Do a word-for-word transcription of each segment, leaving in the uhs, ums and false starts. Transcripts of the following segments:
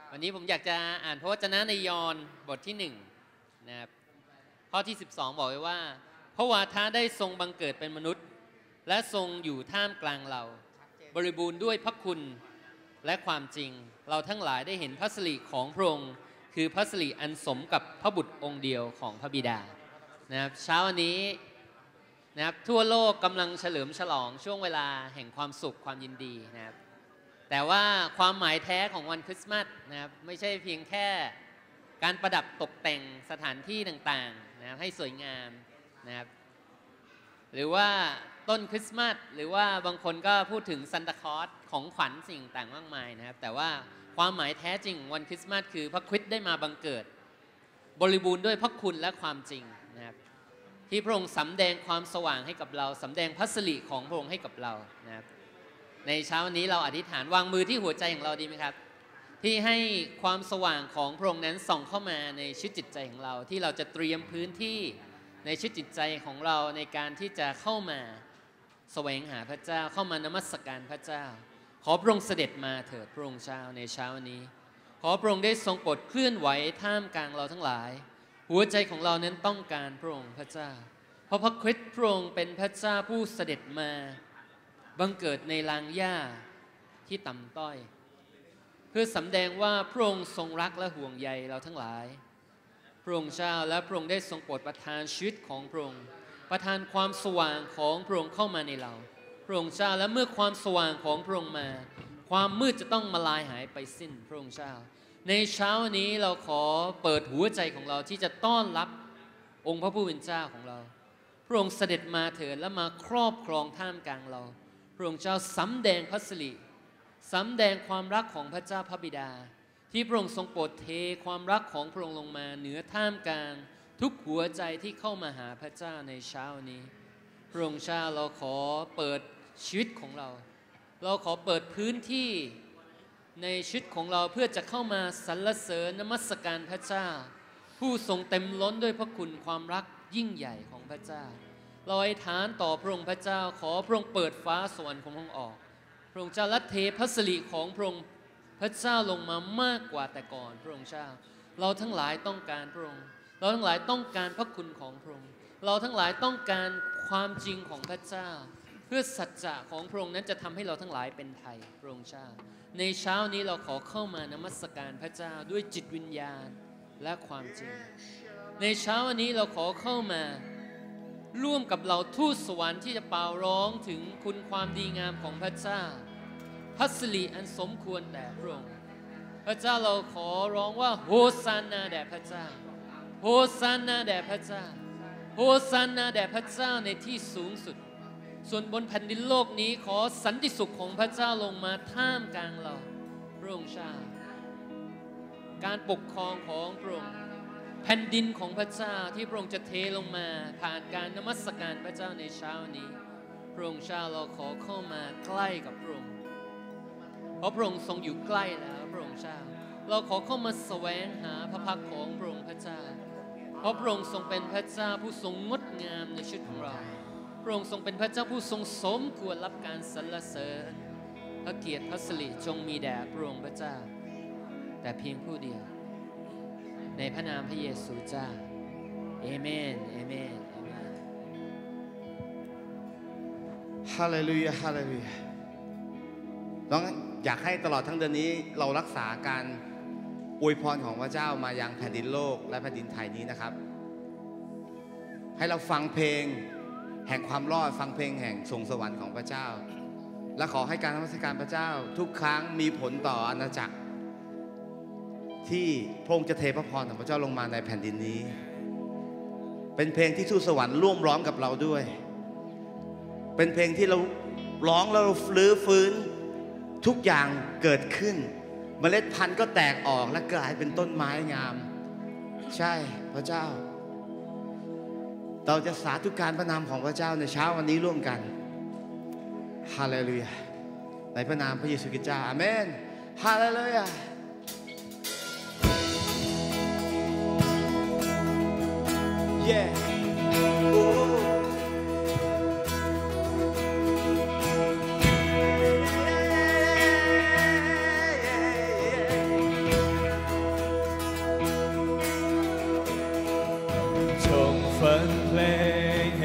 วันนี้ผมอยากจะอ่านพระวจนะในยอห์นบทที่หนึ่งนะครับข้อที่สิบสองบอกไว้ว่าพระวาทะได้ทรงบังเกิดเป็นมนุษย์และทรงอยู่ท่ามกลางเราบริบูรณ์ด้วยพระคุณและความจริงเราทั้งหลายได้เห็นพระสิริของพระองค์คือพระสิริอันสมกับพระบุตรองค์เดียวของพระบิดานะครับเช้าวันนี้นะครับทั่วโลกกำลังเฉลิมฉลองช่วงเวลาแห่งความสุขความยินดีนะครับแต่ว่าความหมายแท้ของวันคริสต์มาสนะครับไม่ใช่เพียงแค่การประดับตกแต่งสถานที่ต่างๆนะครับให้สวยงามนะครับหรือว่าต้นคริสต์มาสหรือว่าบางคนก็พูดถึงซันตาคลอสของขวัญสิ่งต่างมากมายนะครับแต่ว่าความหมายแท้จริงวันคริสต์มาสคือพระคริสต์ได้มาบังเกิดบริบูรณ์ด้วยพระคุณและความจริงนะครับที่พระองค์สำแดงความสว่างให้กับเราสำแดงพระสิริของพระองค์ให้กับเรานะครับในเช้าวันนี้เราอธิษฐานวางมือที่หัวใจของเราดีไหมครับที่ให้ความสว่างของพระองค์นั้นส่องเข้ามาในชีวิตจิตใจของเราที่เราจะเตรียมพื้นที่ในชีวิตจิตใจของเราในการที่จะเข้ามาแสวงหาพระเจ้าเข้ามานมัสการพระเจ้าขอพระองค์เสด็จมาเถิดพระองค์เจ้าในเช้าวันนี้ขอพระองค์ได้ทรงโปรดเคลื่อนไหวท่ามกลางเราทั้งหลายหัวใจของเรานั้นต้องการพระองค์พระเจ้าเพราะพระคริสต์พระองค์เป็นพระเจ้าผู้เสด็จมาบังเกิดในลานหญ้าที่ต่ำต้อยเพื่อสำแดงว่าพระองค์ทรงรักและห่วงใยเราทั้งหลายพระองค์เจ้าและพระองค์ได้ทรงโปรดประทานชีวิตของพระองค์ประทานความสว่างของพระองค์เข้ามาในเราพระองค์เจ้าและเมื่อความสว่างของพระองค์มาความมืดจะต้องมาลายหายไปสิ้นพระองค์เจ้าในเช้านี้เราขอเปิดหัวใจของเราที่จะต้อนรับองค์พระผู้เป็นเจ้าของเราพระองค์เสด็จมาเถิดและมาครอบครองท่ามกลางเราพระองค์เจ้าสำแดงพระสิริสำแดงความรักของพระเจ้าพระบิดาที่พระองค์ทรงโปรดเทความรักของพระองค์ลงมาเหนือท่ามกลางทุกหัวใจที่เข้ามาหาพระเจ้าในเช้านี้พระองค์เจ้าเราขอเปิดชีวิตของเราเราขอเปิดพื้นที่ในชีวิตของเราเพื่อจะเข้ามาสรรเสริญนมัสการพระเจ้าผู้ทรงเต็มล้นด้วยพระคุณความรักยิ่งใหญ่ของพระเจ้าเราอธิษฐานต่อพระองค์พระเจ้าขอพระองค์เปิดฟ้าสวรรค์ของพระองค์ออกพระองค์เจ้าและเทพระสิริของพระองค์พระเจ้าลงมามากกว่าแต่ก่อนพระองค์เจ้าเราทั้งหลายต้องการพระองค์เราทั้งหลายต้องการพระคุณของพระองค์เราทั้งหลายต้องการความจริงของพระเจ้าเพื่อสัจจะของพระองค์นั้นจะทำให้เราทั้งหลายเป็นไทยพระองค์เจ้าในเช้านี้เราขอเข้ามานมัสการพระเจ้าด้วยจิตวิญญาณและความจริงในเช้าวันนี้เราขอเข้ามาร่วมกับเราทูตสวรรค์ที่จะเป่าร้องถึงคุณความดีงามของพระเจ้าพระสิริอันสมควรแด่พระองค์พระเจ้าเราขอร้องว่าโฮซานะแด่พระเจ้าโฮซานะแด่พระเจ้าโฮซานะแด่พระเจ้าในที่สูงสุดส่วนบนแผ่นดินโลกนี้ขอสันติสุขของพระเจ้าลงมาท่ามกลางเราพระองค์เจ้าการปกครองของพระองค์แผ่นดินของพระเจ้าที่พระองค์จะเทลงมาผ่านการนมัสการพระเจ้าในเช้านี้พระองค์เจ้าเราขอเข้ามาใกล้กับพระองค์เพราะพระองค์ทรงอยู่ใกล้แล้วพระองค์เจ้าเราขอเข้ามาแสวงหาพระพักของพระองค์พระเจ้าเพราะพระองค์ทรงเป็นพระเจ้าผู้ทรงงดงามในชีวิตของเราพระองค์ทรงเป็นพระเจ้าผู้ทรงสมควรรับการสรรเสริญพระเกียรติพระสิริจงมีแด่พระองค์พระเจ้าแต่เพียงผู้เดียวในพระนามพระเยซูเจ้าเอเมนเอเมนเอเมนฮาเลลูยาฮาเลลูยาต้องอยากให้ตลอดทั้งเดือนนี้เรารักษาการอวยพรของพระเจ้ามายังแผ่นดินโลกและแผ่นดินไทยนี้นะครับให้เราฟังเพลงแห่งความรอดฟังเพลงแห่งสวงสวรรค์ของพระเจ้าและขอให้การนมัสการพระเจ้าทุกครั้งมีผลต่ออาณาจักรที่พระองค์จะเทพระพรของพระเจ้าลงมาในแผ่นดินนี้เป็นเพลงที่ทูตสวรรค์ร่วมร้องกับเราด้วยเป็นเพลงที่เราร้องแล้วเราลื้อฟื้นทุกอย่างเกิดขึ้นเมล็ดพันธุ์ก็แตกออกและกลายเป็นต้นไม้งามใช่พระเจ้าเราจะสาธุการพระนามของพระเจ้าในเช้าวันนี้ร่วมกันฮาเลลูยาในพระนามพระเยซูคริสต์เจ้าอาเมนฮาเลลูยาYeah. Oh. Yeah, yeah, yeah, yeah.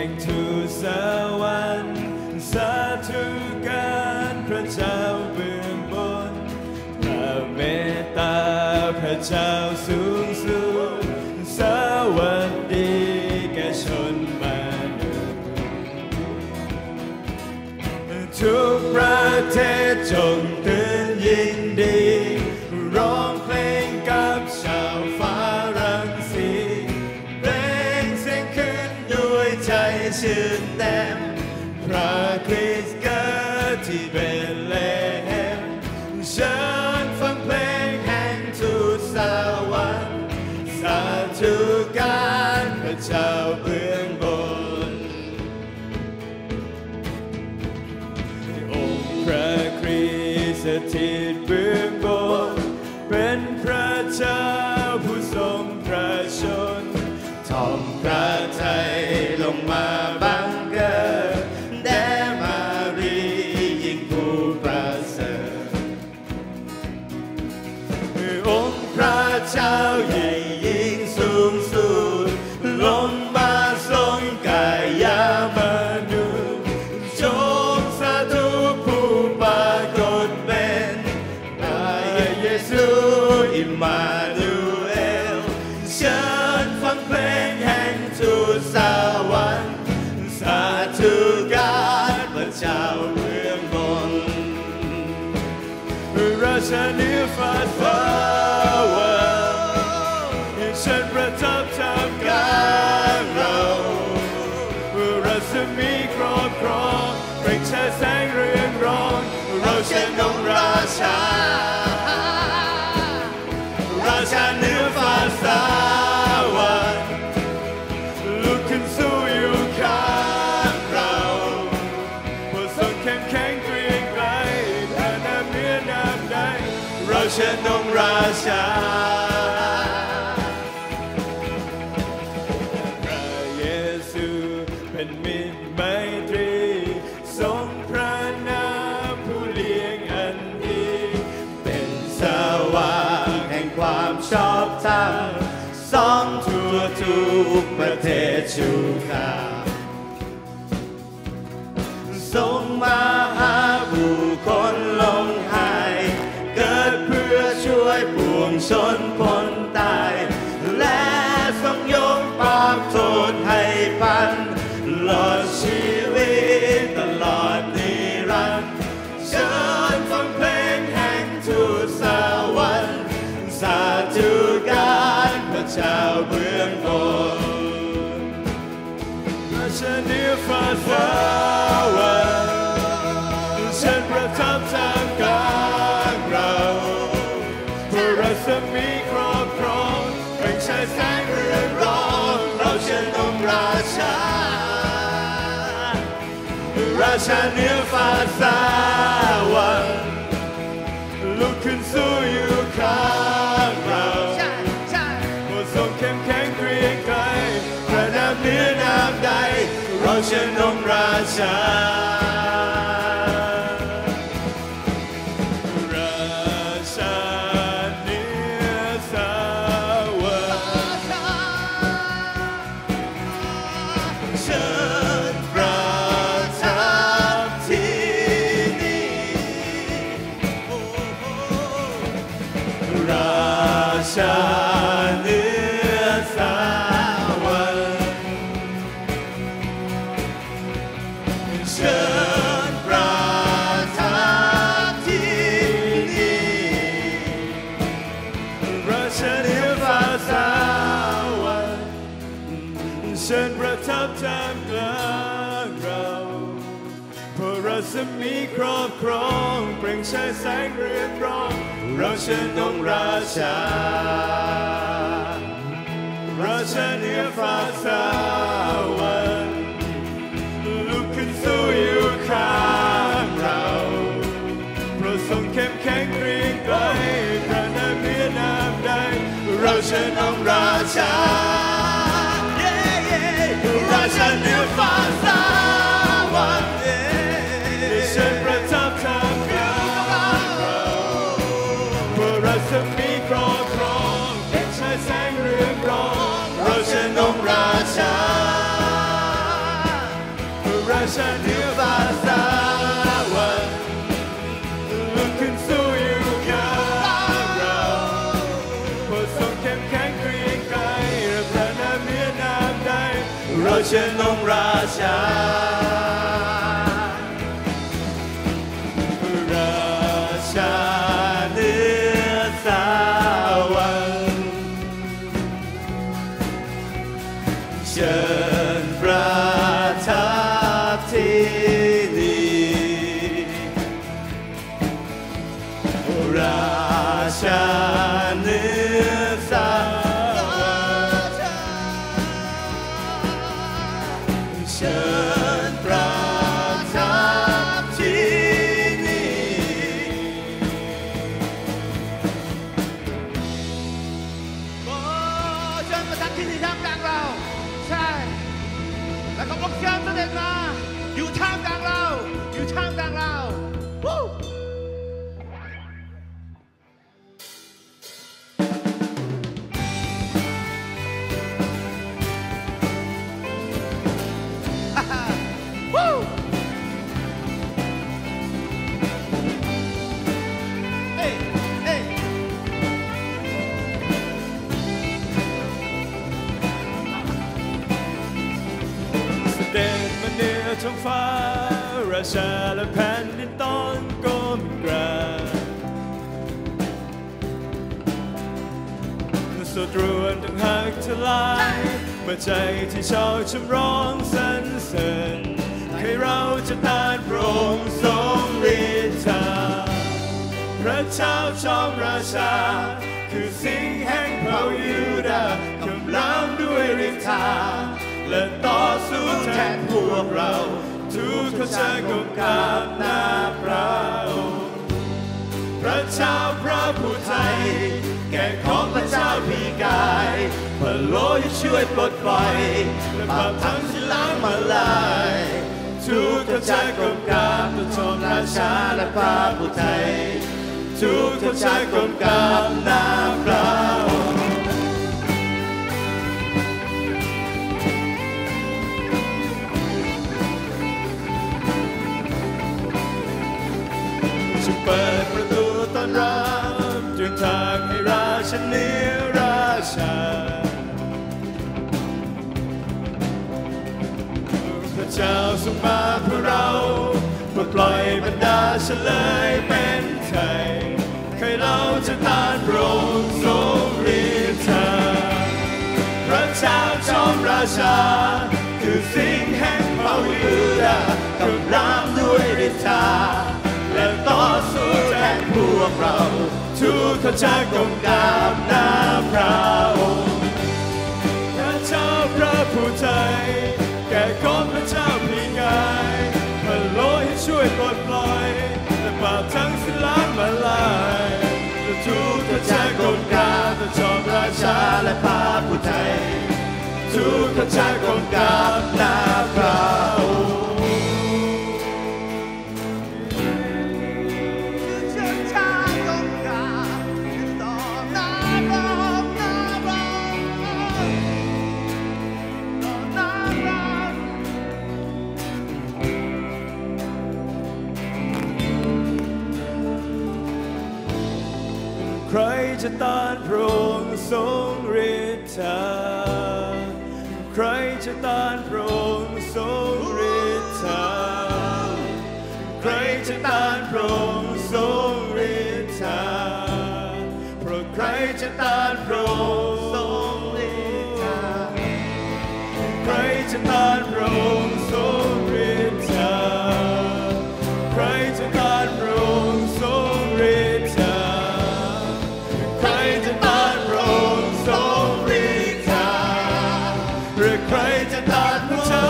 ห่งทูตสวรรค์สาธุการพระเจ้าเบื้องบนพระเมตตาพระเจ้าสูงสุดสวัสดีแก่ชนมนุษย์ทุกประเทศจงตื่นยินดีร้องเพลงกับชาวฟ้ารังสีเพลงเสียงขึ้นด้วยใจชื่นแต้มพระคริสต์เกิดที่เบธเลเฮมเชิญฟังเพลงแห่งทูตสวรรค์สาธุการพระเจ้าเบื้องบนองค์พระคริสต์สถิตเบื้องบนเป็นพระเจ้าผู้ทรงพระชนทอมพระทัยลงมาบังเกิดแด่มารียิ่งผู้ประเสริฐองค์พระเจ้าใหญ่ยิ่งสูงสุดลงมาทรงกายมนุษย์จงสาธุผู้ปรากฏเป็นพระเยซูอิมมานูเอลเชิญฟังเพลงแห่งทูตสวรรค์สาธุการพระเจ้าเบื้องบนราชาเหนือฟ้าสวรรค์ฉันประทับท่ามกลางเรารัศมีครอบครองเปล่งฉายแสงเรืองรองเราเชิญองค์ราชาราชาเหนือฟ้าสวรรค์ลุกขึ้นสู้อยู่ข้างเราผู้ทรงเข้มแข็งเกรียงไกรพระนามเหนือนามใดเราเชิญองค์ราชาพระเยซูเป็นมิตรไมตรีทรงพระนามผู้เลี้ยงอันดีเป็นสว่างแห่งความชอบธรรมส่องทั่วทุกประเทศชูข่าวทรงมาหาผู้คนลงหายเกิดเพื่อช่วยปวงชนพ้นตายและทรงยกบาปโทษให้พันตลอดชีวิตตลอดนิรันดร์เชิญฟังเพลงแห่งทูตสวรรค์สาธุการพระเจ้าเบื้องบนราชาเหนือฟ้าสวรรค์ฉันประทับท่ามกลางเราพระรัศมีครอบครองเปล่งฉายแสงเรืองรองเราเชิญองค์ราชาราชาเหนือฟ้าสวรรค์ลุกขึ้นสู้อยู่ข้างเราผู้ทรงเข้มแข็งเกรียงไกรพระนามเหนือนามใดเราเชิญองค์ราชาราชาเหนือสวรรค์เชิญประทับที่นี่ราชาเหนือสวรรค์เชิญประทับที่นี่ราชาเหนือฟ้าสวรรค์เชิญประทับท่ามกลางเราพระรัศมีครอบครองเปล่งฉายแสงเรืองรองเราเชิญองค์ราชาราชาเหนือฟ้าสวรรค์ลุกขึ้นสู้อยู่ข้างเราพระทรงเข้มแข็งเกรียงไกรพระนามเหนือนามใดเราเชิญองค์ราชาราชาเหนือฟ้าสวรรค์เชิญประทับท่ามกลางเราพระรัศมีครอบครองเป็นฉายแสงเรืองรองเราเชิญองค์ราชาเชิญองค์ราชาราชาเหนือสวรรค์เชิญประทับที่นี่ราชาเหนือสวรรค์เชิญประทับที่นี่โอ้เชิญประทับที่นี่ท่ามกลางเราใช่แล้วก็พระเจ้าเสด็จมาอยู่ท่ามกลางเราอยู่ท่ามกลางเราวู้วู้เอ้ยเอ้ยเสด็จมาเหนือท้องฟ้าราชาและแผ่นดินต้องก้มกราบศัตรูต้องหักทลายเมื่อใจที่ชอบชำร้องสรรเสริญให้เราจะต้านพระองค์ทรงฤทธาพระเจ้าจอมราชาคือสิงห์แห่งเผ่ายูดาห์กำลังด้วยฤทธาและต่อสู้แทนพวกเราทุกคนจะก้มกราบหน้าพระองค์พระเจ้าพระผู้ไทยแก่ของพระเจ้าพีกายพระโลหิตช่วยปลดปล่อยและบาปทั้งสิ้นล้างมาลายทุกคนจะก้มกราบต่อชมราชาและพระผู้ไทยทุกคนจะก้มกราบหน้าพระองค์จงเปิดประตูต้อนรับจงทางให้ราชนิราชาพระเจ้าทรงมาเพื่อเราปลดปล่อยบรรดาเฉลยเป็นไทยให้เราจะต้านพระองค์ทรงฤทธาพระเจ้าจอมราชาคือสิงห์แห่งเผ่ายูดาห์กำลังด้วยฤทธาและต่อสู้แทนพวกเราทุกคนจะก้มกราบหน้าพระองค์พระเจ้าพระผู้ไทยแก่ของพระเจ้าพีกายพระโลหิตช่วยปลดปล่อยและบาปทั้งสิ้นล้างมาลายและทุกคนจะก้มกราบต่อจอมราชาและพระผู้ไทยทุกคนจะก้มกราบหน้าพระองค์ใครจะต้านพระองค์ทรงฤทธาใครจะต้านพระองค์ทรงฤทธาใครจะต้านพระองค์ทรงฤทธาเพราะใครจะต้านพระองค์ทรงฤทธาใครจะต้านพระองค์ทรงฤทธาใครจะต้านพระองค์ทรงฤทธาใครจะต้านพระองค์ทรงฤทธาหรือใครจะต้านพระเจ้า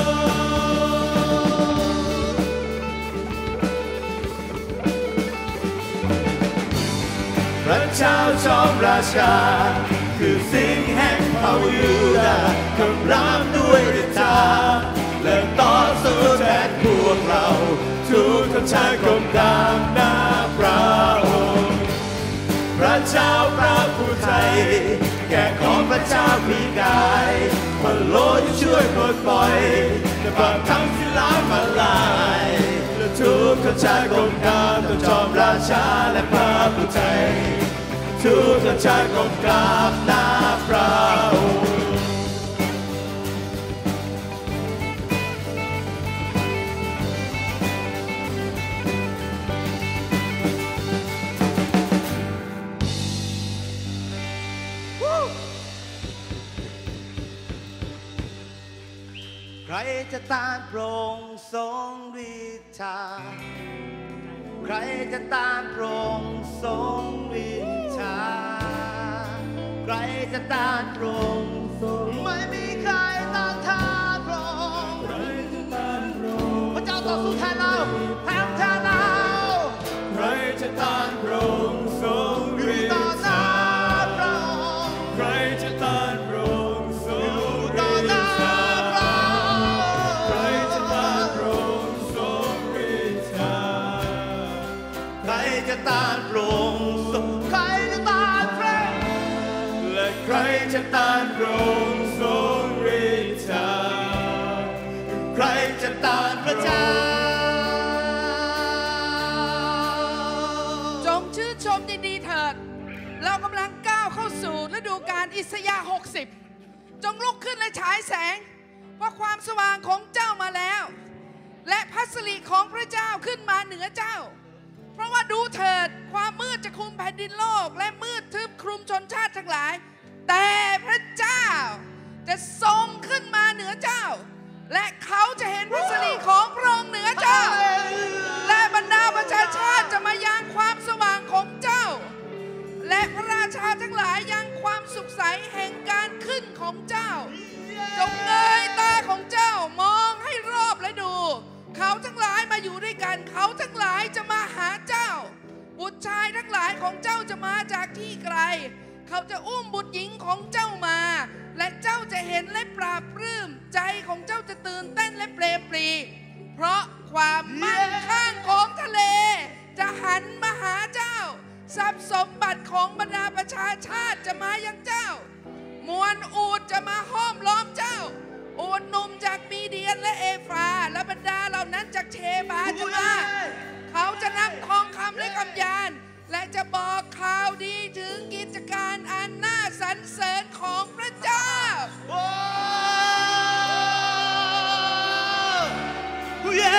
พระเจ้าจอมราชาคือสิงห์แห่งเผ่ายูดาห์กำลังด้วยฤทธาและต่อสู้แทนพวกเราทุกคนจะก้มกราบหน้าพระองค์พระเจ้าพระผู้ไทยแก่ของพระเจ้าพีกายพระโลหิตช่วยปลดปล่อยและบาปทั้งสิ้นล้างมาลายและทุกคนจะก้มกราบต่อจอมราชาและพระผู้ไทยทุกคนจะก้มกราบหน้าพระองค์รจะต้านพระองค์ทรงฤทธาใครจะต้านพระองค์ทรงฤทธาใครจะต้านพระองค์ไม่มีใครต้านทานพระองค์พระเจ้าต่อสู้แทนเราแทนแทนเราใครจะต้านพระองค์ทรงฤทธาใครจะต้านพระองค์ทรงฤทธาใครจะต้านพระองค์ทรงฤทธาใครจะต้านพระองค์ทรงใครจะต้านพระและใครจะต้านพระองค์ทรงฤทธาใครจะต้านพระเจ้าจงชื่นชมยินดีเถิดเรากำลังก้าวเข้าสู่ฤดูกาลอิสยาห์หกสิบจงลุกขึ้นและฉายแสงเพราะความสว่างของเจ้ามาแล้วและพระสิริของพระเจ้าขึ้นมาเหนือเจ้าเพราะว่าดูเถิดความมืดจะคลุมแผ่นดินโลกและมืดทึบคลุมชนชาติทั้งหลายแต่พระเจ้าจะทรงขึ้นมาเหนือเจ้าและเขาจะเห็นพระสิริของพระองค์เหนือเจ้าและบรรดาประชาชาติจะมายังความสว่างของเจ้าและพระราชาทั้งหลายยังความสุขใสแห่งการขึ้นของเจ้าจงเงยตาของเจ้ามองให้รอบและดูเขาทั้งหลายมาอยู่ด้วยกันเขาทั้งหลายจะมาหาเจ้าบุตรชายทั้งหลายของเจ้าจะมาจากที่ไกลเขาจะอุ้มบุตรหญิงของเจ้ามาและเจ้าจะเห็นและปราบปลื้มใจของเจ้าจะตื่นเต้นและเปรมปรีเพราะความมั่งคั่งของทะเลจะหันมาหาเจ้าทรัพย์สมบัติของบรรดาประชาชาติจะมายังเจ้ามวลอูฐจะมาห้อมล้อมเจ้าอูฐหนุ่มจากมีเดียนและเอฟราและบรรดาเหล่านั้นจากเชบาจะมาเขาจะนำทองคำและกำยานและจะบอกข่าวดีถึงกิจการอันน่าสรรเสริญของพระเจ้าเย้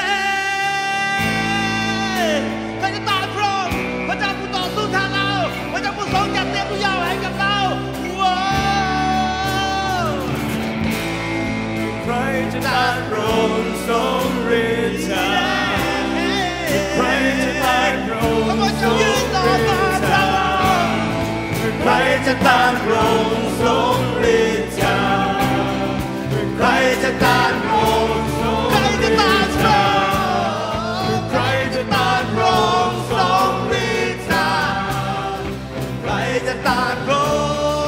ใครจะต้านพระองค์พระเจ้าผู้ต่อสู้แทนเราพระเจ้าผู้ทรงจัดเตรียมทุกอย่างไว้ให้กับเราว้าวใครจะต้านพระองค์ทรงฤทธาใครจะต้านพระองค์ทรงฤทธาใครจะต้านพระองค์ทรงฤทธาใครจะต้านพระองค์ทรงฤทธาใครจะต้านพระองค์ทรงฤทธาใครจะต้านพระองค์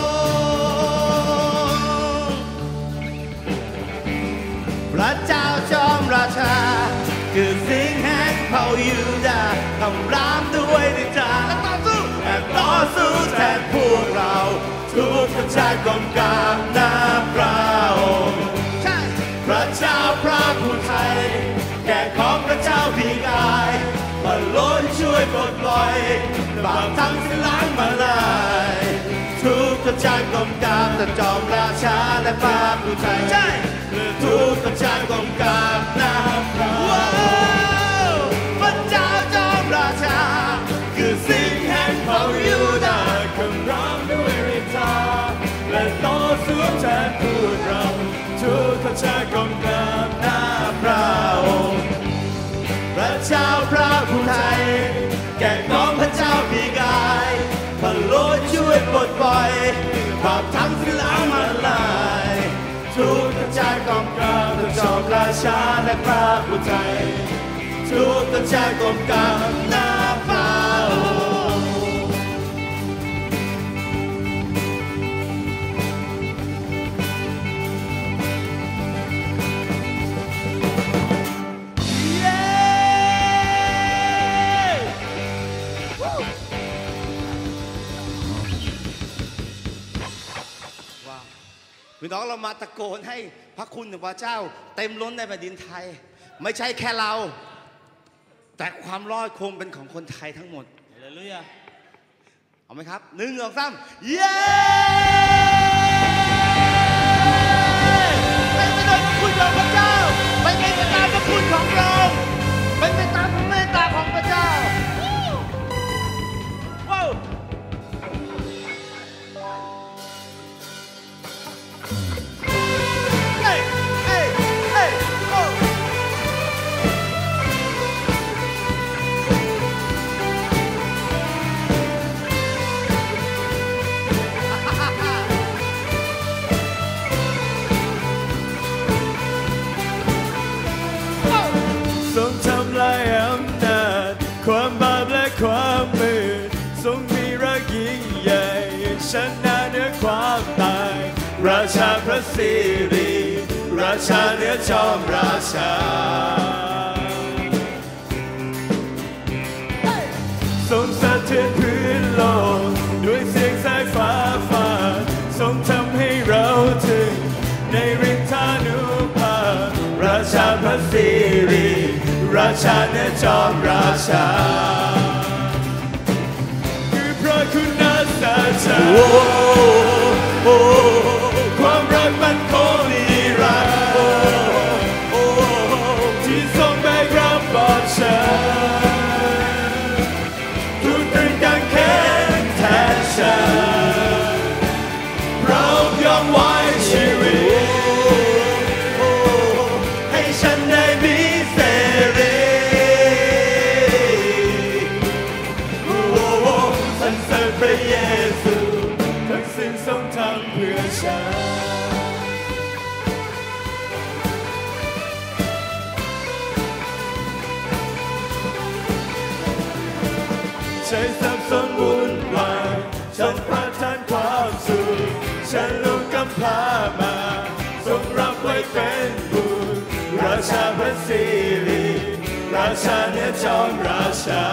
พระเจ้าจอมราชาคือสิ่งแห่งเผ่ายูดาห์คำรามด้วยฤทธาและต่อสู้และต่อสู้แทนพวกเราทุกประชาติกองกามหน้าพระองค์พระเจ้าพระผู้ไทยแก่ของพระเจ้าพี่กายพระล้นช่วยปลดปล่อยบาปทั้งสิ้นล้างมาลายทุกประชาติกองกามแต่จอมราชาและพระผู้ไทยทุกประชาติกองกามหน้าพระองค์พระเจ้าจอมราชาคือสิ่งแห่งเผ่ายูดาห์คำรามด้วยฤทธาและต่อสู้แทนพวกเราทุกประชาติกองกามหน้าพระองค์พระเจ้าพระผู้ไทยแก่ของพระเจ้าพี่กายพระโลดช่วยปลดปล่อยบาปทั้งสิ้นล้างมาลายทุกประชาติกองกามแต่จอมราชาและพระผู้ไทยทุกประชาติกองกามหน้าพระองค์เย้พี่น้องเรามาตะโกนให้พระคุณของพระเจ้าเต็มล้นในแผ่นดินไทยไม่ใช่แค่เราแต่ความรอดคงเป็นของคนไทยทั้งหมดฮาเลลูยาเอาไหมครับหนึ่งสองสามเย้เป็นไปด้วยพระคุณของพระเจ้าเป็นไปตามพระคุณของพระองค์เป็นไปตามพระเมตตาของพระเจ้าว้าวเฮ้ยเฮ้ยเฮ้ยนะเหนือความตายราชาพระสิริราชาเหนือจอมราชาทรงสะเทือนพื้นโลกด้วยเสียงสายฟ้าฟาดทรงทำให้เราถึงในฤทธานุภาพราชาพระสิริราชาเหนือจอมราชาคือพระคุณสัจจะความรักมันคงนิรันดร์ที่ทรงแบกรับบาปฉันถูกตรึงกางเขนแทนฉันเรายอมไว้ชีวิตให้ฉันได้มีเสรีสรรเสริญพระเยซูทั้งสิ้นทรงทำเพื่อฉันใช้ทรัพย์สมบุญวายฉันประทานความสุขฉันลูกกำพร้ามาทรงรับไว้เป็นบุญราชาพระสิริราชาเหนือจอมราชา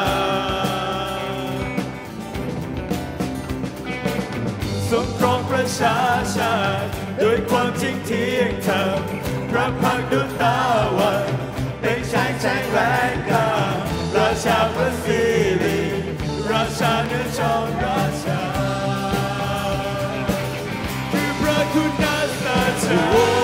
ทรงครองประชาชาติด้วยความจริงเที่ยงธรรมพระพักตร์ดุจตะวันเป็นชายแจ้งแรงกล้าราชาพระสิริราชาเหนือจอมราชาคือพระคุณสัจจะ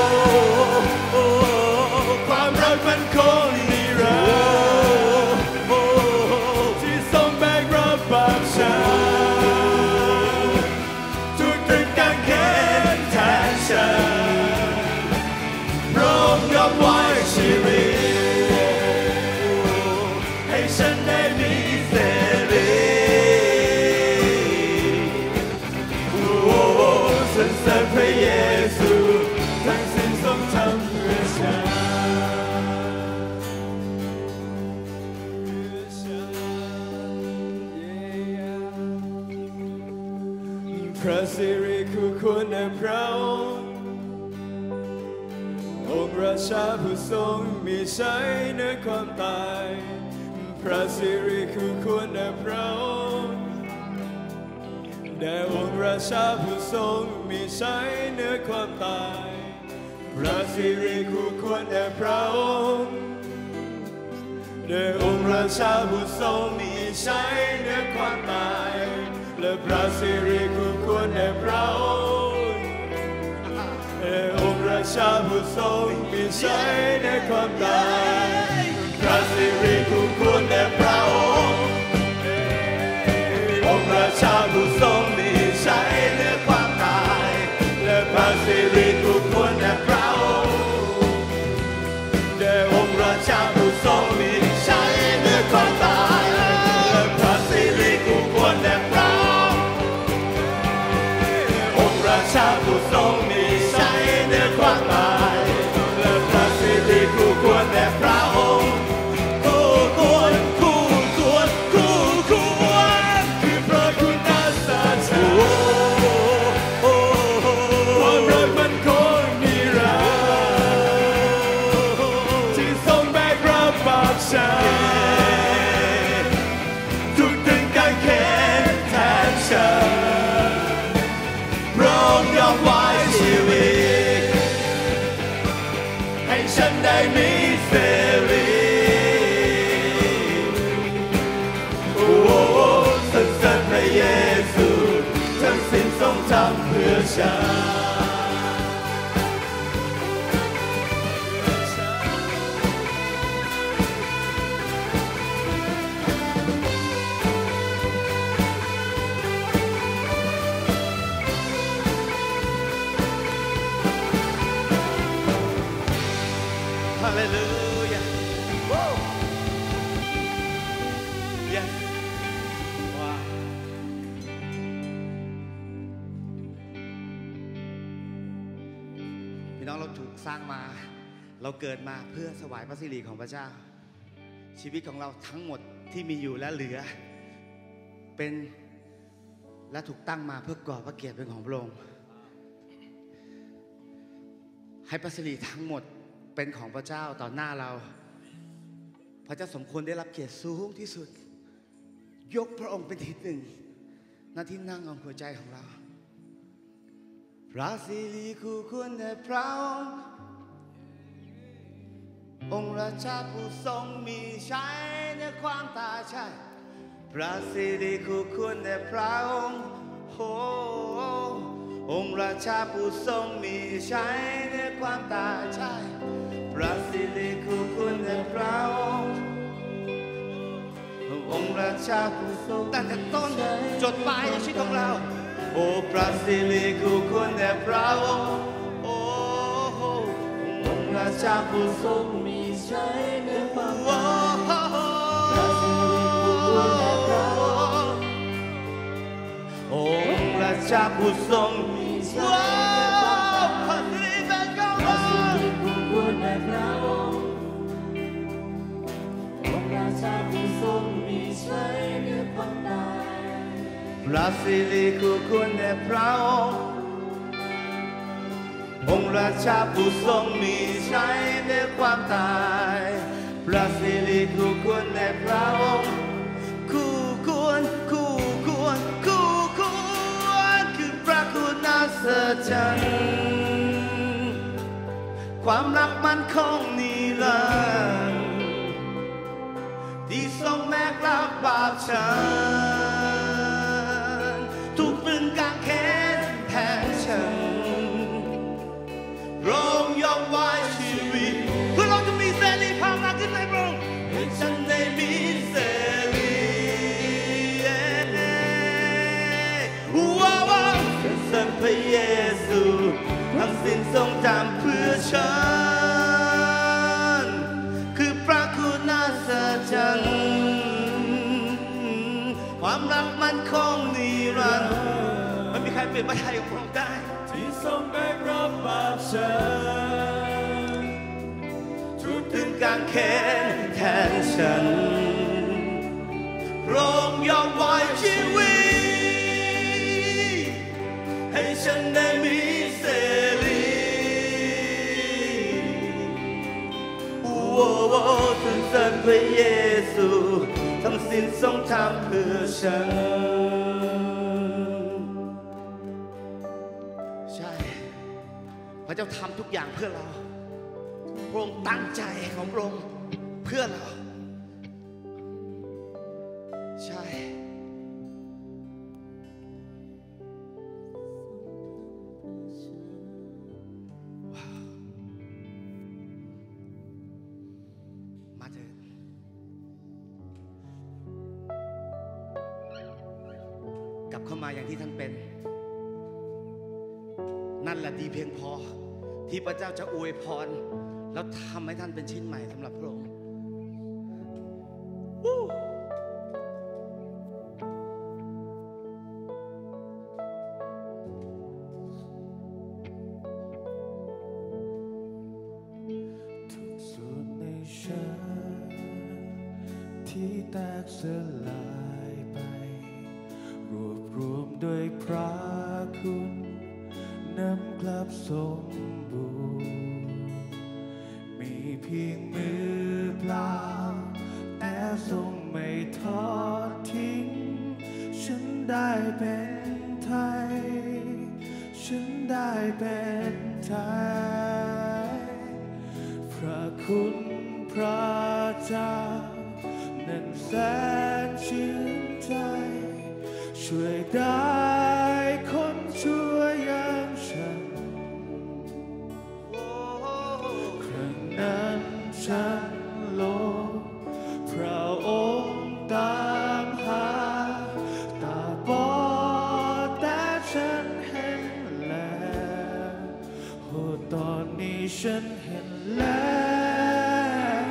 ความรักมันคงนิรันดร์ที่ทรงแบกรับบาปฉันถูกตรึงกางเขนแทนฉันพระองค์ยอมไว้ชีวิตให้ฉันได้มีเสรีสรรเสริญพระเยซูทั้งสิ้นทรงทำเพื่อฉันพระสิริคู่ควรในพระองค์องค์ราชาผู้ทรงมีชัยเหนือความตายพระสิริคู่ควรในพระองค์แด่องค์ราชาผู้ทรงมีชัยเหนือความตายพระสิริคู่ควรแด่พระองค์แด่องค์ราชาผู้ทรงมีชัยเหนือความตายและพระสิริคู่ควรแด่พระองค์แด่องค์ราชาผู้ทรงมีชัยเหนือความตายพระสิริคู่ควรแด่พระองค์องค์ราชาผู้ทรงมีชัยเหนือความตายและพระสิริคู่ควรแด่พระองค์แด่องค์ราชาผู้ทรงมีชัยเหนือความตายและพระสิริคู่ควรแด่พระองค์องค์ราชาผู้ทรงมีชัยเหนือความตายและพระสิริคู่ควรแด่พระองค์คู่ควรคู่ควรคู่ควรคือพระคุณสัจจะความรักมันคงนิรันดร์ที่ทรงแบกรับบาปฉันถูกตรึงกางเขนแทนฉันพระองค์ยอมไว้ชีวิตให้ฉันได้มีเสรีโอ้สรรเสริญพระเยซูทั้งสิ้นทรงทำเพื่อฉันฮาเลลูยา yes ว้าวพี่น้องเราถูกสร้างมาเราเกิดมาเพื่อถวายพระสิริของพระเจ้าชีวิตของเราทั้งหมดที่มีอยู่และเหลือเป็นและถูกตั้งมาเพื่อก่อพระเกียรติเป็นของพระองค์ให้พระสิริทั้งหมดเป็นของพระเจ้าต่อหน้าเราพระเจ้าสมควรได้รับเกียรติสูงที่สุดยกพระองค์เป็นที่หนึ่งหน้าที่นั่งของหัวใจของเราพระสิริคู่ควรแด่พระองค์องค์ราชาผู้ทรงมีชัยในความตายใช่พระสิริคู่ควรแด่พระองค์โอ้องค์ราชาผู้ทรงมีชัยในความตายใช่พระสิริคู่ควรแด่พระองค์องค์ราชาผู้ทรงตั้งแต่ต้นจดปลายในชีวิตของเราโอ้พระสิริคู่ควรแด่พระองค์โอ้องค์ราชาผู้ทรงมีชัยในความตายพระสิริคู่ควรแด่พระองค์องค์ราชาผู้ทรงมีชัยในความตายพระสิริคู่ควรแด่พระองค์องค์ราชาผู้ทรงมีชัยในความตายพระสิริคู่ควรแด่พระองค์องค์ราชาผู้ทรงมีชัยในความตายพระสิริคู่ควรแด่พระองค์คู่ควรคู่ควรคู่ควรคือพระคุณอัศจรรย์ความรักมั่นคงนิรันดร์ที่ทรงแบกรับบาปฉันถูกตรึงกางเขนแทนฉันพระองค์ยอมไว้ชีวิตเพื่อเราจะมีเสรีภาพมากขึ้นในพระองค์ให้ฉันได้มีเสรีว้าวสันพระเยซูทั้งสิ้นทรงทำเพื่อฉันคือพระคุณอัศจรรย์ความรักมั่นคงนิรันดร์ไม่มีใครเปลี่ยนพระทัยของพระองค์ได้ที่ทรงแบกรับบาปฉันทุกถึงกางเขนแทนฉันพระองค์ยอมไว้ชีวิตให้ฉันได้มีเสรีโอ้โอ้สรรเสริญพระเยซูทั้งสิ้นทรงทำเพื่อฉันใช่พระเจ้าทำทุกอย่างเพื่อเราพระองค์ตั้งใจของพระองค์เพื่อเราใช่ว้าวมาเถิดกลับเข้ามาอย่างที่ท่านเป็นนั่นแหละดีเพียงพอที่พระเจ้าจะอวยพรแล้วทำให้ท่านเป็นชิ้นใหม่สำหรับพระองค์ทุกส่วนในฉันที่แตกสลายไปรวบรวมโดยพระคุณนำกลับสมบูรณ์มีเพียงมือเปล่าแต่ทรงไม่ทอดทิ้งฉันได้เป็นไทยฉันได้เป็นไทยพระคุณพระเจ้านั้นแสนชื่นใจช่วยได้คนชั่วอย่างฉันครั้งนั้นฉันโลภพระองค์ตามหาตาบอดแต่ฉันเห็นแล้วโอ้ตอนนี้ฉันเห็นแล้ว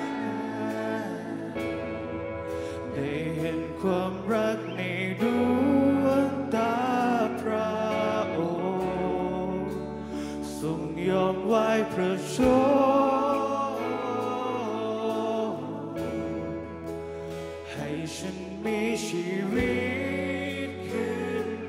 ได้เห็นความรักในดวงตาพระองค์ทรงยอมไว้พระชนให้ฉันมีชีวิตขึ้น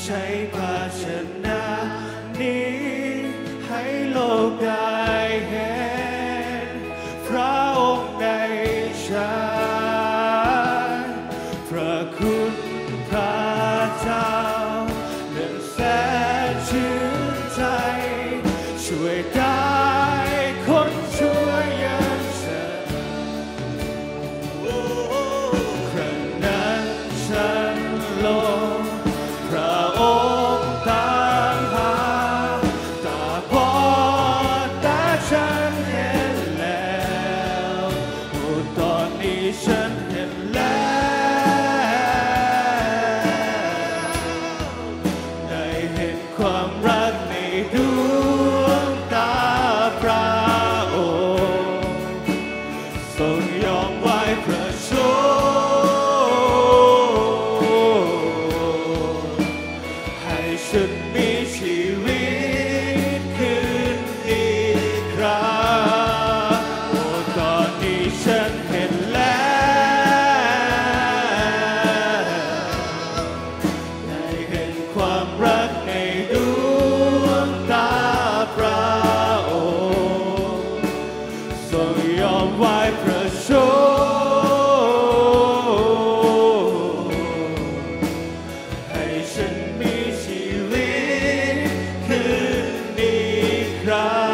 ใช้ภาชนะนี้ให้โลกได้เห็นพระองค์ในฉันพระคุณพระเจ้านั้นแสนชื่นใจช่วยได้คนช่วยอย่างฉันครั้งนั้นฉันลงพระองค์ตามหาตาบอดแต่ฉันเห็นแล้วโอ้ตอนนี้ฉันเห็นแล้วได้เห็นความรักในดวงตาพระองค์ทรงยอมไว้พระชนให้ฉันมีชีวิตคืนอีกครั้งโอ้ตอนนี้ฉันเห็นแล้วได้เห็นความรักในดวงตาพระองค์ทรงยอมไว้พระชนให้ฉันมีชีวิตคืนอีกครั้ง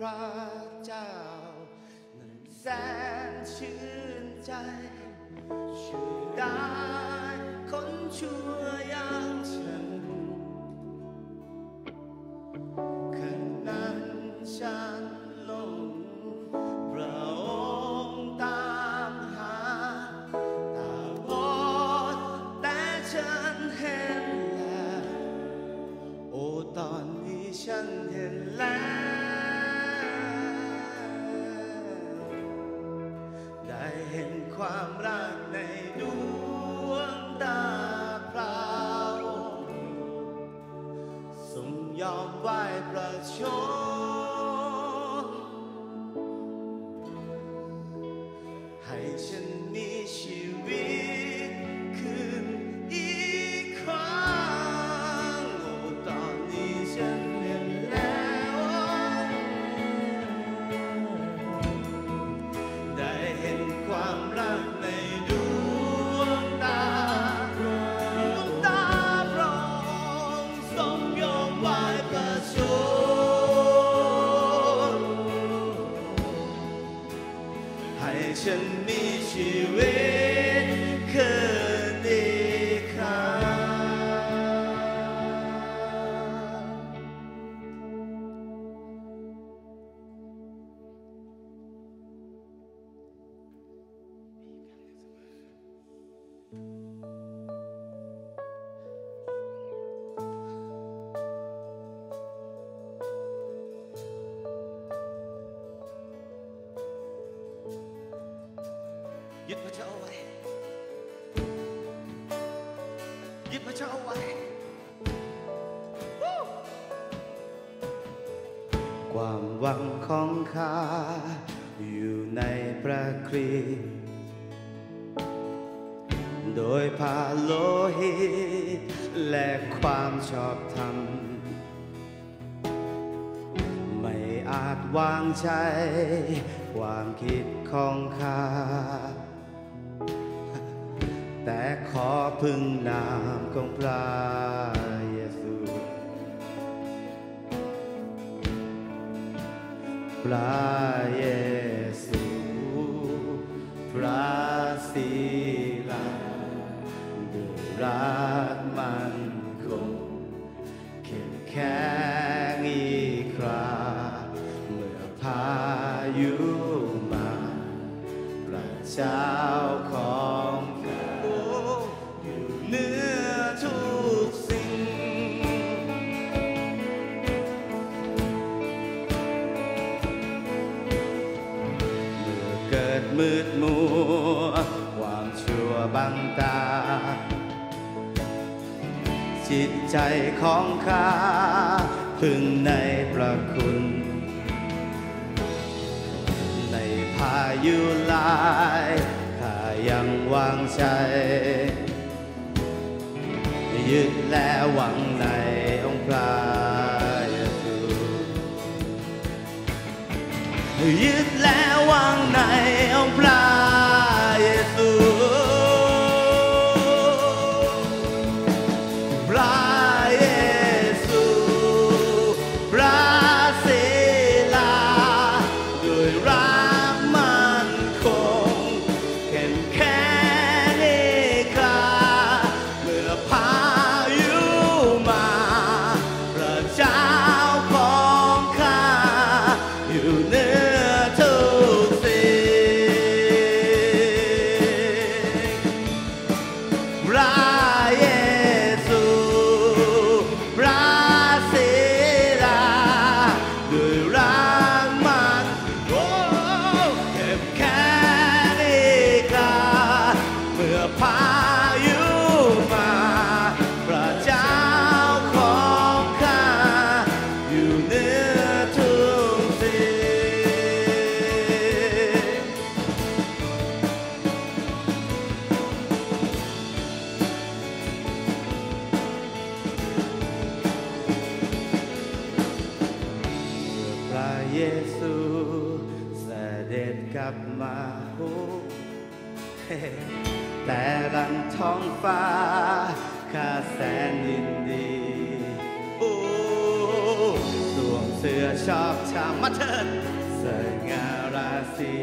ระเจ้านั้นแสนชื่นใจช่วยได้คนชั่วอย่างฉันขณะฉันหลงพระองค์ตามหาตาบอดแต่ฉันเห็นแล้วโอ้ตอนนี้ฉันเห็นแล้วได้เห็นความรักในดวงตาพระองค์ทรงยอมไหว้ประชนให้ฉันมีชีวิตขึ้นอีกครั้งโอ้ตอนนี้ฉันเห็นแล้วได้เห็นความรักในดวงตาดวงตาพระองค์ทรงยอมไหว้ประชนให้ฉันมีชีวิตคืนอีกครั้งยึดพระเจ้าเอาไว้ยึดพระเจ้าเอาไว้วู้ความหวังของข้าอยู่ในพระคริสต์โดยพระโลหิตและความชอบธรรมไม่อาจวางใจความคิดของข้าแต่ขอพึ่งนามของพระเยซูพระเยซูพระศิลาด้วยรักมันคงเข้มแข็งอีกคราเมื่อพายุมาพระเจ้าของข้าอยู่เหนือทุกสิ่งเมื่อเกิดมืดมัวความชั่วบังตาจิตใจของข้าพึ่งในพระคุณในพายุหลายข้ายังวางใจยึดและหวังในองค์พระเยซูยึดและหวังในองค์พระเยซูพระเยซูพระศิลาด้วยรักมันคงเข้มแข็งอีกคราเมื่อพายุมาพระเจ้าของข้าอยู่เหนือทุกสิ่งพระเยซูพระศิลาด้วยรักมันโอ้เข้มแข็งอีกคราเมื่อพายุมาพระเจ้าของข้าอยู่เหนือทุกสิ่งพระเยซูเสด็จกลับมาโอ้แต่รังท้องฟ้าข้าแสนยินดีโอ้ดวงสือชอบชามมาเถิดสง่าราศี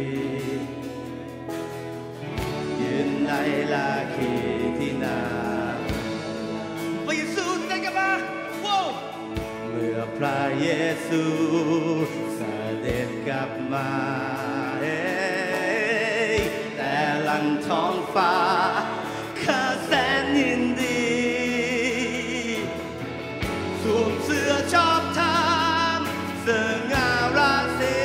ยืนในลาคีที่นาพระเยซูได้กันมาว้าวเมื่อพระเยซูเสด็จกลับมาแต่ลันท้องฟ้าข้าแสนยินดีสวมเสื้อชอบธรรมสง่าราศี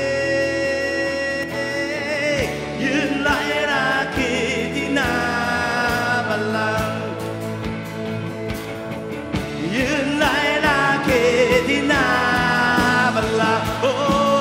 ยืนไล่ราคีที่หน้าบัลลังก์ยืนไล่ราคีที่หน้าบัลลังก์โอ้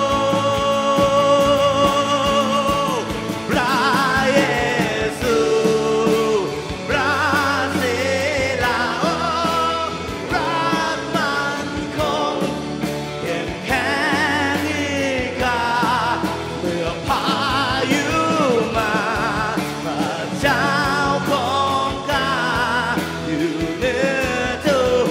พระเยซูพระศิลาโอ้รักมันคงเข้มแข็งอีกาเมื่อพายุมาพระเจ้าของข้าอยู่เหนือทุก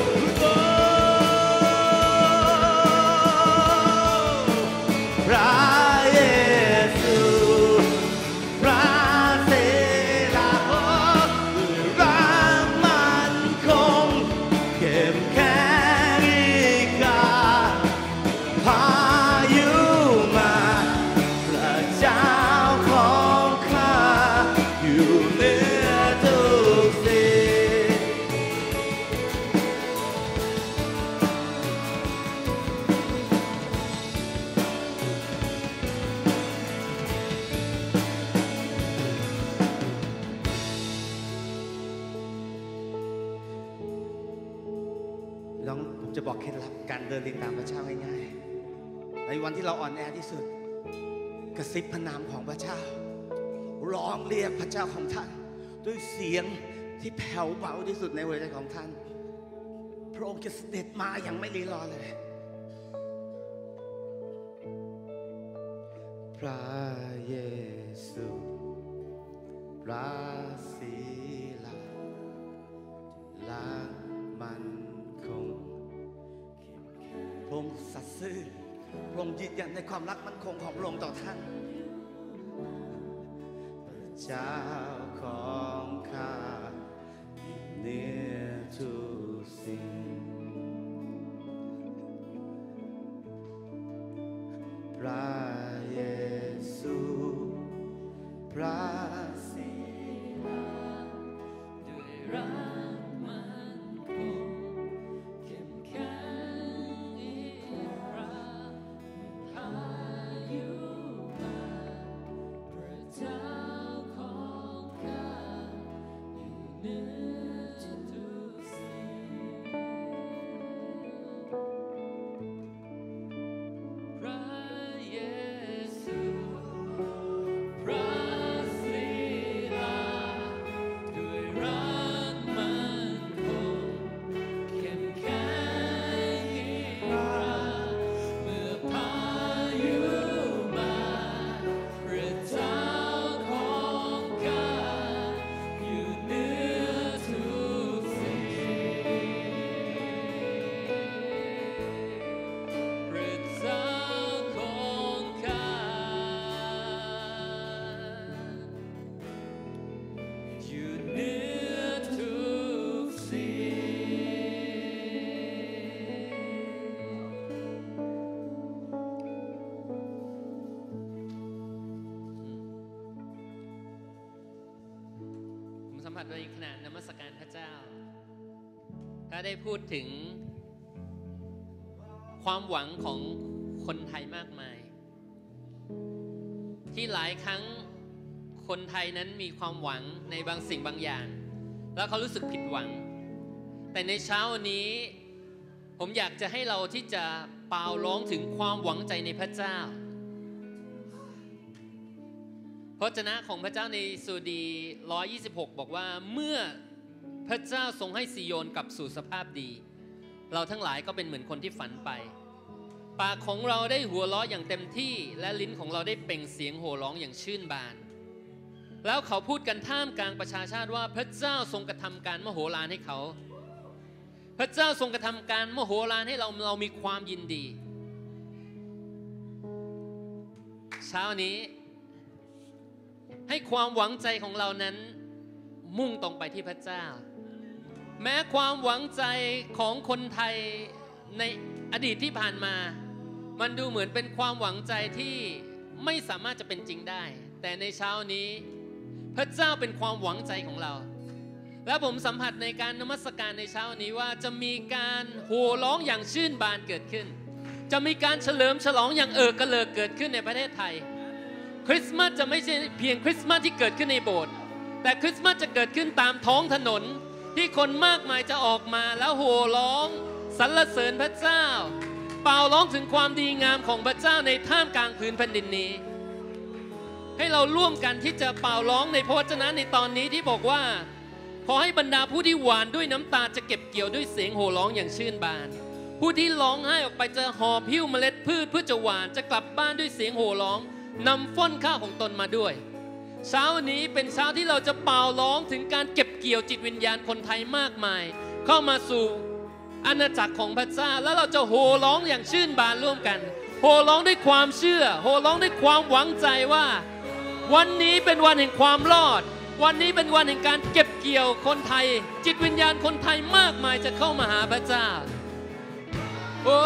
พระเยซูพระศิลาโอ้รักมันคงเข้มแข็งอีกาพายุมาพระเจ้าของข้าอยู่เหนือทุกสิ่งลองผมจะบอกเคล็ดลับการเดินติดตามพระเจ้าง่ายๆในวันที่เราอ่อนแอที่สุดกระซิบพระนามของพระเจ้าร้องเรียกพระเจ้าของท่านด้วยเสียงที่แผ่วเบาที่สุดในหัวใจของท่านพระองค์จะเสด็จมาอย่างไม่รีรอเลยพระเยซูพระศิลารักมันคงพระองค์สัตย์ซื่อพระองค์ยืนยันในความรักมั่นคงของพระองค์ต่อท่านพระเจ้าของข้าเหนือทุกสิ่งพระเยซูพระศิลาด้วยรักมันคงเข้มแข็งอีกรักพายุมาพระเจ้าของข้าอยู่เหนือทุกสิ่งพระเยซูพระศิลาด้วยรักมันคงเข้มแข็งอีกรักเมื่อพายุมาพระเจ้าของข้าอยู่เหนือทุกสิ่งพระเจ้าของข้าอยู่เหนือทุกสิ่ง ผมสัมผัสในขณะนมัสการพระเจ้า ถ้าได้พูดถึงความหวังของคนไทยมากมาย ที่หลายครั้งคนไทยนั้นมีความหวังในบางสิ่งบางอย่าง แล้วเขารู้สึกผิดหวัง แต่ในเช้าวันนี้ ผมอยากจะให้เราที่จะเป่าร้องถึงความหวังใจในพระเจ้า พระวจนะของพระเจ้าในสดุดีหนึ่งร้อยยี่สิบหกบอกว่าเมื่อพระเจ้าทรงให้ซิโยนกลับสู่สภาพดี เราทั้งหลายก็เป็นเหมือนคนที่ฝันไป ปากของเราได้หัวเราะอย่างเต็มที่และลิ้นของเราได้เปล่งเสียงโห่ร้องอย่างชื่นบาน แล้วเขาพูดกันท่ามกลางประชาชาติว่าพระเจ้าทรงกระทำการมโหฬารให้เขา พระเจ้าทรงกระทำการมโหฬารให้เราเรามีความยินดีช้านี้ให้ความหวังใจของเรานั้นมุ่งตรงไปที่พระเจ้าแม้ความหวังใจของคนไทยในอดีตที่ผ่านมามันดูเหมือนเป็นความหวังใจที่ไม่สามารถจะเป็นจริงได้แต่ในเช้านี้พระเจ้าเป็นความหวังใจของเราและผมสัมผัสในการนมัสการในเช้านี้ว่าจะมีการโห่ร้องอย่างชื่นบานเกิดขึ้นจะมีการเฉลิมฉลองอย่างเอิกกระเลิกเกิดขึ้นในประเทศไทยคริสต์มาสจะไม่ใช่เพียงคริสต์มาสที่เกิดขึ้นในโบสถ์แต่คริสต์มาสจะเกิดขึ้นตามท้องถนนที่คนมากมายจะออกมาแล้วโห่ร้องสรรเสริญพระเจ้าเป่าร้องถึงความดีงามของพระเจ้าในท่ามกลางพื้นแผ่นดินนี้ให้เราร่วมกันที่จะเป่าร้องในพระวจนะในตอนนี้ที่บอกว่าขอให้บรรดาผู้ที่หวานด้วยน้ำตาจะเก็บเกี่ยวด้วยเสียงโห่ร้องอย่างชื่นบานผู้ที่ร้องไห้ออกไปจะหอบหิ้วเมล็ดพืชเพื่อจะหวานจะกลับบ้านด้วยเสียงโห่ร้องนำฟ้อนข้าวของตนมาด้วยเช้านี้เป็นเช้าที่เราจะเป่าร้องถึงการเก็บเกี่ยวจิตวิญญาณคนไทยมากมายเข้ามาสู่อาณาจักรของพระเจ้าแล้วเราจะโห่ร้องอย่างชื่นบานร่วมกันโห่ร้องด้วยความเชื่อโห่ร้องด้วยความหวังใจว่าวันนี้เป็นวันแห่งความรอดวันนี้เป็นวันแห่งการเก็บเกี่ยวคนไทยจิตวิญญาณคนไทยมากมายจะเข้ามาหาพระเจ้าโอ้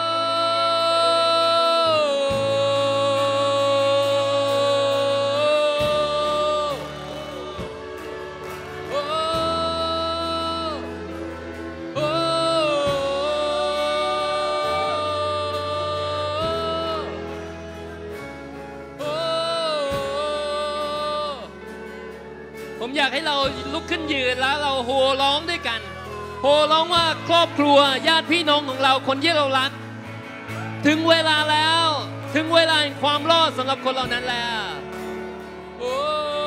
ผมอยากให้เราลุกขึ้นยืนแล้วเราโห่ร้องด้วยกันโห่ร้องว่าครอบครัวญาติพี่น้องของเราคนที่เรารักถึงเวลาแล้วถึงเวลาแห่งความรอดสำหรับคนเหล่านั้นแล้วโอ้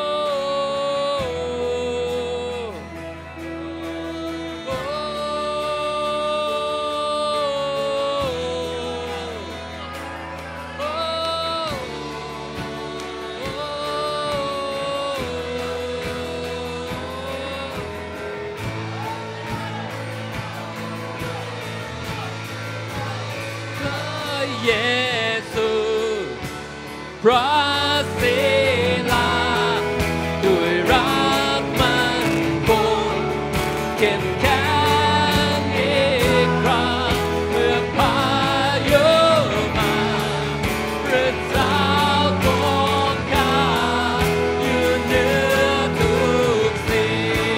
เยซูพระศิลาด้วยรักมันคงเข้มแข็งอีกครั้งเมื่อพายุมาพระเจ้าทรงข้าอยู่เหนือทุกสิ่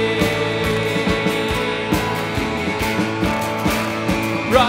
งพระ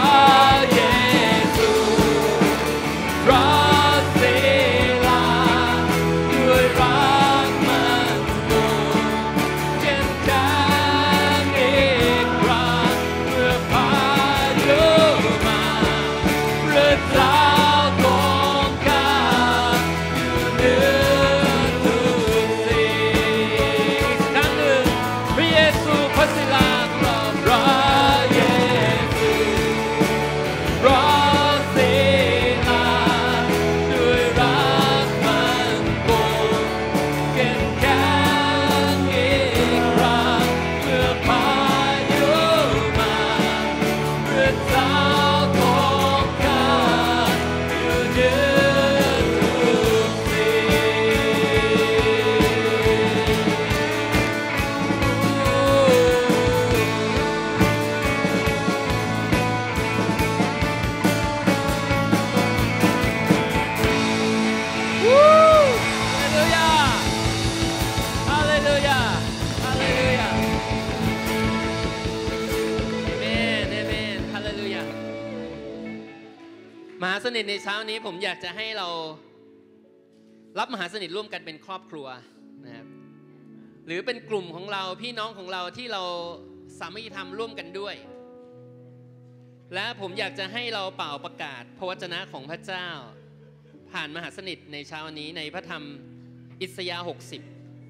มหาสนิทในเช้านี้ผมอยากจะให้เรารับมหาสนิทร่วมกันเป็นครอบครัวนะครับหรือเป็นกลุ่มของเราพี่น้องของเราที่เราสามัคคีธรรมร่วมกันด้วยและผมอยากจะให้เราเป่าประกาศพระวจนะของพระเจ้าผ่านมหาสนิทในเช้านี้ในพระธรรมอิสยาห์หกสิบ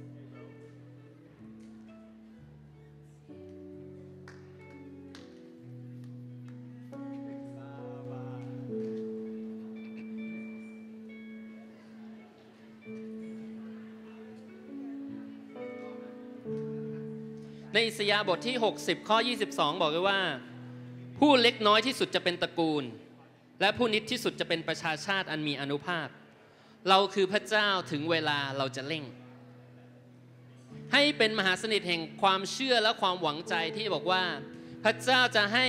ในอิสยาห์บทที่หกสิบข้อยี่สิบสองบอกไว้ว่าผู้เล็กน้อยที่สุดจะเป็นตระกูลและผู้นิดที่สุดจะเป็นประชาชาติอันมีอานุภาพเราคือพระเจ้าถึงเวลาเราจะเร่งให้เป็นมหาสนิทแห่งความเชื่อและความหวังใจที่บอกว่าพระเจ้าจะให้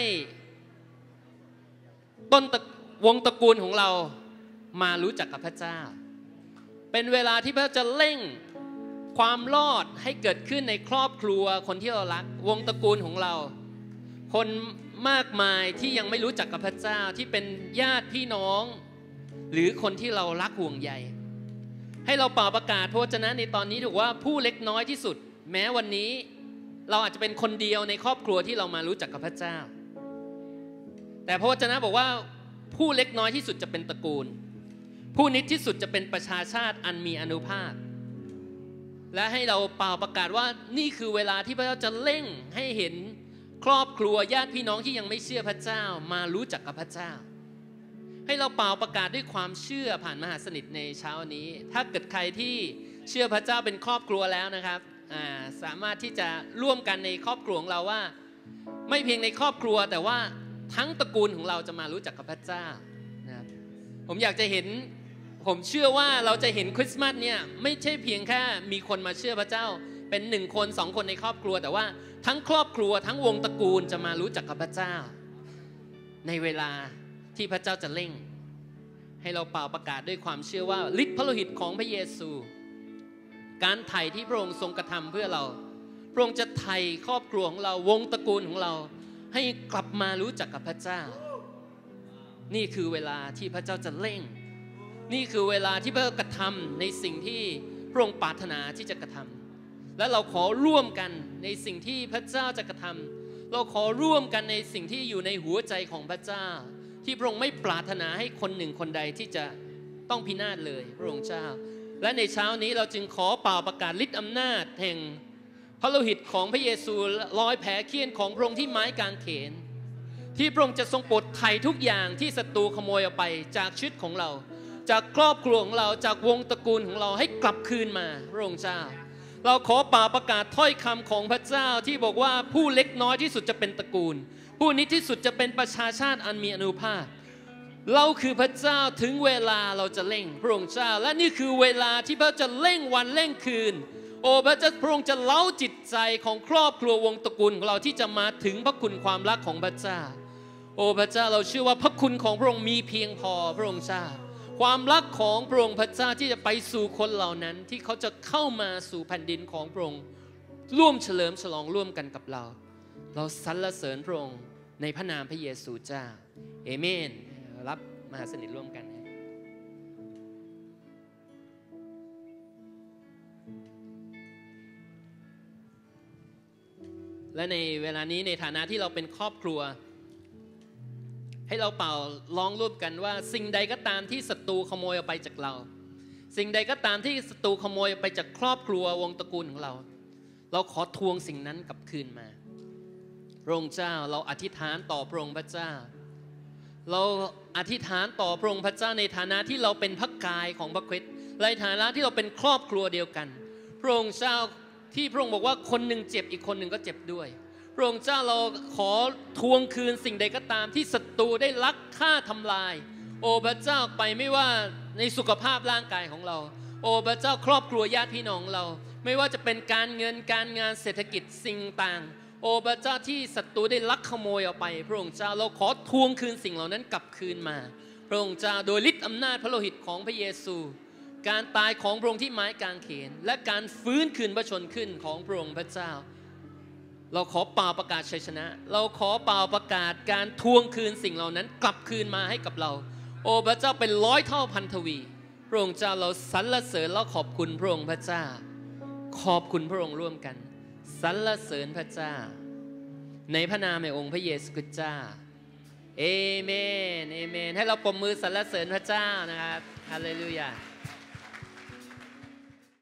ต้นวงตระกูลของเรามารู้จักกับพระเจ้าเป็นเวลาที่พระเจ้าจะเร่งความรอดให้เกิดขึ้นในครอบครัวคนที่เรารักวงตระกูลของเราคนมากมายที่ยังไม่รู้จักกับพระเจ้าที่เป็นญาติพี่น้องหรือคนที่เรารักห่วงใยให้เราเป่าประกาศพระวจนะในตอนนี้ถือว่าผู้เล็กน้อยที่สุดแม้วันนี้เราอาจจะเป็นคนเดียวในครอบครัวที่เรามารู้จักกับพระเจ้าแต่พระวจนะบอกว่าผู้เล็กน้อยที่สุดจะเป็นตระกูลผู้นิดที่สุดจะเป็นประชาชาติอันมีอานุภาพและให้เราเป่าประกาศว่านี่คือเวลาที่พระเจ้าจะเร่งให้เห็นครอบครัวญาติพี่น้องที่ยังไม่เชื่อพระเจ้ามารู้จักกับพระเจ้าให้เราเป่าประกาศด้วยความเชื่อผ่านมหาสนิทในเช้านี้ถ้าเกิดใครที่เชื่อพระเจ้าเป็นครอบครัวแล้วนะครับสามารถที่จะร่วมกันในครอบครัวของเราว่าไม่เพียงในครอบครัวแต่ว่าทั้งตระกูลของเราจะมารู้จักกับพระเจ้านะครับผมอยากจะเห็นผมเชื่อว่าเราจะเห็นคริสต์มาสเนี่ยไม่ใช่เพียงแค่มีคนมาเชื่อพระเจ้าเป็นหนึ่งคนสองคนในครอบครัวแต่ว่าทั้งครอบครัวทั้งวงตระกูลจะมารู้จักกับพระเจ้าในเวลาที่พระเจ้าจะเร่งให้เราเป่าประกาศด้วยความเชื่อว่าฤทธิ์พระโลหิตของพระเยซูการไถ่ที่พระองค์ทรงกระทำเพื่อเราพระองค์จะไถ่ครอบครัวของเราวงตระกูลของเราให้กลับมารู้จักกับพระเจ้านี่คือเวลาที่พระเจ้าจะเร่งนี่คือเวลาที่พระเจ้ากระทำในสิ่งที่พระองค์ปรารถนาที่จะกระทำและเราขอร่วมกันในสิ่งที่พระเจ้าจะกระทำเราขอร่วมกันในสิ่งที่อยู่ในหัวใจของพระเจ้าที่พระองค์ไม่ปรารถนาให้คนหนึ่งคนใดที่จะต้องพินาศเลยพระองค์เจ้าและในเช้านี้เราจึงขอเป่าประกาศฤทธิ์อำนาจแห่งพระโลหิตของพระเยซูรอยแผลเคี้ยนของพระองค์ที่ไม้กางเขนที่พระองค์จะทรงปลดไถ่ทุกอย่างที่ศัตรูขโมยเอาไปจากชีวิตของเราจากครอบครัวของเราจากวงตระกูลของเราให้กลับคืนมาพระองค์เจ้าเราขอเป่าประกาศถ้อยคำของพระเจ้าที่บอกว่าผู้เล็กน้อยที่สุดจะเป็นตระกูลผู้นิดที่สุดจะเป็นประชาชาติอันมีอานุภาพเราคือพระเจ้าถึงเวลาเราจะเร่งพระองค์เจ้าและนี่คือเวลาที่พระเจ้าจะเร่งวันเร่งคืนโอ้พระเจ้าพระองค์จะเล้าจิตใจของครอบครัววงตระกูลของเราที่จะมาถึงพระคุณความรักของพระเจ้าโอ้พระเจ้าเราเชื่อว่าพระคุณของพระองค์มีเพียงพอพระองค์เจ้าความรักของพระองค์พระเจ้าที่จะไปสู่คนเหล่านั้นที่เขาจะเข้ามาสู่แผ่นดินของพระองค์ร่วมเฉลิมฉลองร่วมกันกับเราเราสรรเสริญพระองค์ในพระนามพระเยซูเจ้าเอเมนรับมหาสนิทร่วมกันและในเวลานี้ในฐานะที่เราเป็นครอบครัวให้เราเป่าร้องร่วมกันว่าสิ่งใดก็ตามที่ศัตรูขโมยเอาไปจากเราสิ่งใดก็ตามที่ศัตรูขโมยไปจากครอบครัววงตระกูลของเราเราขอทวงสิ่งนั้นกลับคืนมาพระองค์เจ้าเราอธิษฐานต่อพระองค์พระเจ้าเราอธิษฐานต่อพระองค์พระเจ้าในฐานะที่เราเป็นพระกายของพระคริสต์ในฐานะที่เราเป็นครอบครัวเดียวกันพระองค์เจ้าที่พระองค์บอกว่าคนหนึ่งเจ็บอีกคนหนึ่งก็เจ็บด้วยพระองค์เจ้าเราขอทวงคืนสิ่งใดก็ตามที่ศัตรูได้ลักฆ่าทำลายโอ้พระเจ้าไปไม่ว่าในสุขภาพร่างกายของเราโอ้พระเจ้าครอบครัวญาติพี่น้องเราไม่ว่าจะเป็นการเงินการงานเศรษฐกิจสิ่งต่างโอ้พระเจ้าที่ศัตรูได้ลักขโมยเอาไปพระองค์เจ้าเราขอทวงคืนสิ่งเหล่านั้นกลับคืนมาพระองค์เจ้าโดยฤทธิ์อำนาจพระโลหิตของพระเยซูการตายของพระองค์ที่ไม้กางเขนและการฟื้นคืนพระชนขึ้นของพระองค์พระเจ้าเราขอเป่าประกาศชัยชนะเราขอเป่าประกาศการทวงคืนสิ่งเหล่านั้นกลับคืนมาให้กับเราโอ้พระเจ้าเป็นร้อยเท่าพันทวีพระองค์เจ้าเราสรรเสริญและขอบคุณพระองค์พระเจ้าขอบคุณพระองค์ร่วมกันสรรเสริญพระเจ้าในพระนามแห่งองค์พระเยซูคริสต์เจ้าเอเมนเอเมนให้เราปรบมือสรรเสริญพระเจ้านะครับฮาเลลูยา